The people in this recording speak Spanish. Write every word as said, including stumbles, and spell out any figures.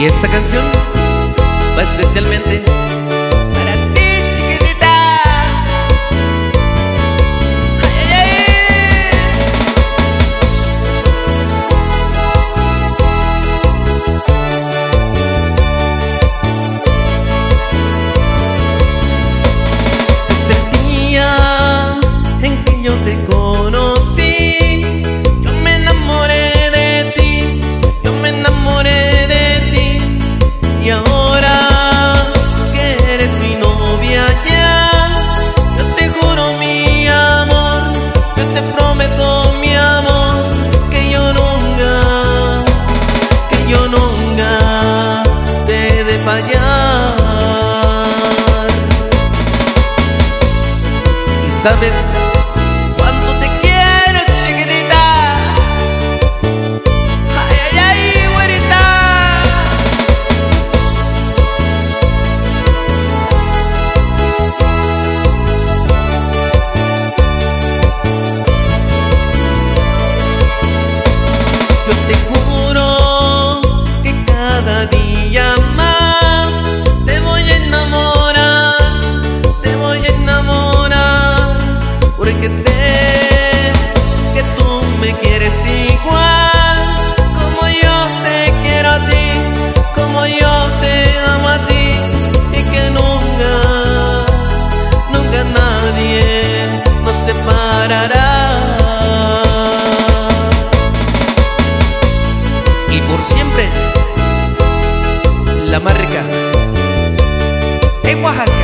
Y esta canción va especialmente para ti, chiquitita. Ay, ay, desde el día en que yo te conocí, yo me enamoré de ti, yo me enamoré de ti. Y ahora que eres mi novia ya, yo te juro mi amor, yo te prometo mi amor, que yo nunca, que yo nunca te he de fallar. Y sabes cuánto te quiero, chiquitita. Ay, ay, ay, güerita. Yo te juro que cada día más te voy a enamorar, te voy a enamorar, porque sé que tú me quieres igual, como yo te quiero a ti, como yo te amo a ti, y que nunca, nunca nadie nos separará. Y por siempre, la marca en Oaxaca.